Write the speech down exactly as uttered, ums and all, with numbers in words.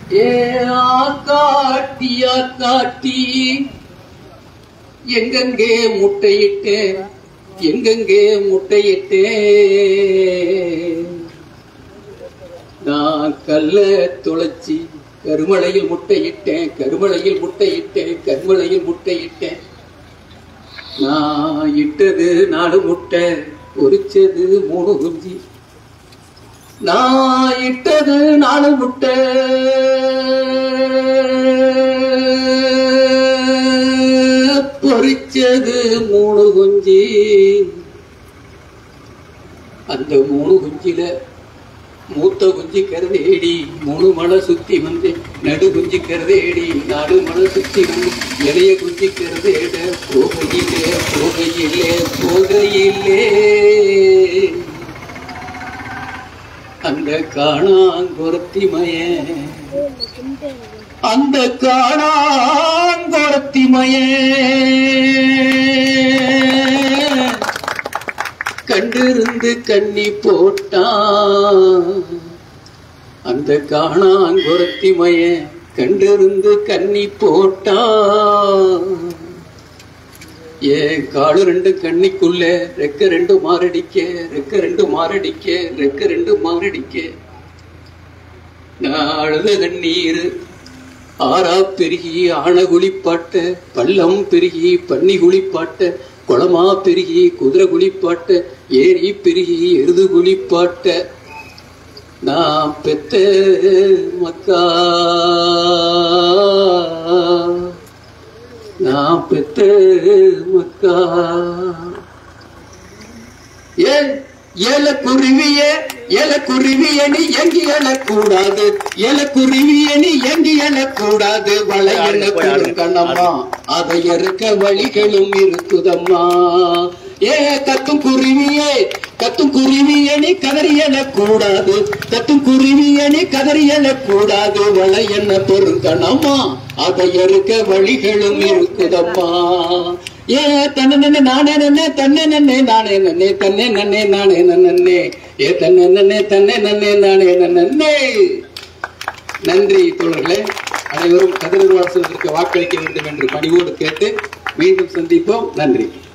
ஏ ஆக்காட்டி ஆக்காட்டி எங்கெங்கே முட்டையிட்டேன் எங்கெங்கே முட்டையிட்டேன் நான் கல்ல துளைச்சி கருமலையில் முட்டையிட்டேன் கருமலையில் முட்டையிட்டேன் கருமலையில் முட்டையிட்டேன் நான் இட்டது நாலு முட்டை பொரிச்சது மூணு குஞ்சு நான் இட்டது நாலு முட்டை பொரிச்சது மூணு குஞ்சு அந்த மூணு குஞ்சில மூத்த குஞ்சு கருதேடி மூணு மலை சுத்தி வந்து நடு குஞ்சு கருதேடி நாடு மலை சுத்தி வந்து இளைய குஞ்சு கருதேட போகையிலே போகையிலே போகையிலே அந்த காணாங்குரத்திமய அந்த காணாங்குரத்திமய கண்டிருந்து கண்ணி போட்டான் அந்த காணாங்குரத்திமய கண்டிருந்து கண்ணி போட்டான் ஏன் காடு ரெண்டு கண்ணிக்குள்ள ரெக்க ரெண்டு மாரடிக்க ரெக்க ரெண்டு மாரடிக்க ரெக்க ரெண்டு மாரடிக்க நான் அழுத கண்ணீர் ஆறா பெருகி ஆன குளிப்பாட்ட பள்ளம் பெருகி பன்னி குளிப்பாட்ட குளமா பெருகி குதிரை குளிப்பாட்ட ஏரி பெருகி எருது குளிப்பாட்ட நான் பெத்த மக்கா நான் பெத்த மக்கா ஏ ஏல குருவியே ஏல குருவிய நீ எங்கி எழக்கூடாது ஏல குருவிய நீ எங்கி எழக்கூடாது வளையல கண்ணம்மா அதை இருக்க வழிகளும் இருக்குதம்மா ஏ கத்தும் குருவியே கத்தும் குருவிய நீ கதறி எழக்கூடாது கத்தும் குருவிய நீ கதறி எழக்கூடாது வளையன பொறுக்கணம்மா அதை இருக்க வழிகளும் இருக்குதம்மா ஏ தன்னை நானே நன்னே தன்னை நன்னே நானே நன்னே தன்னை நன்னே நானே நன்னே ஏ தன்னை நன்னே தன்னை நன்னே நானே நன்னே. நன்றி தோழர்களே. அனைவரும் கதிரவாசனத்திற்கு வாக்களிக்க வேண்டும் என்று பணிவோடு கேட்டு மீண்டும் சந்திப்போம். நன்றி.